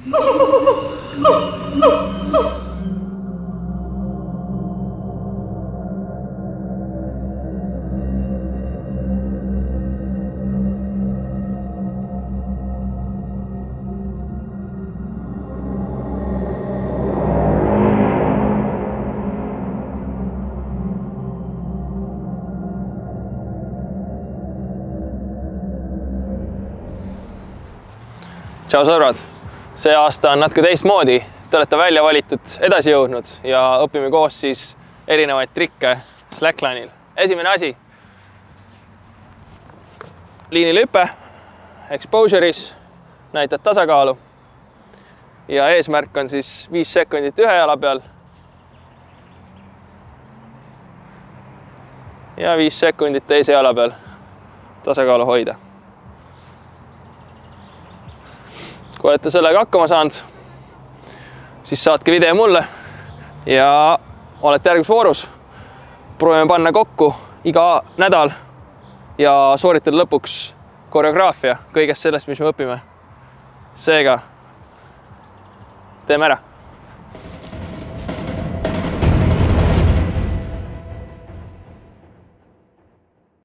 Tšau sõbrad! See aasta on natuke teistmoodi. Te olete välja valitud edasi jõudnud ja õpime koos siis erinevaid trikke slackline'il. Esimene asi. Liinilüpe, exposure'is, näitad tasakaalu. Ja eesmärk on siis 5 sekundit ühe jala peal. Ja 5 sekundit teise jala peal tasakaalu hoida. Kui olete sellega hakkama saanud, siis saatke video mulle ja olete järgmises voorus. Proovime panna kokku iga nädal ja sooritada lõpuks koreograafia kõigest sellest, mis me õpime. Seega, teeme ära!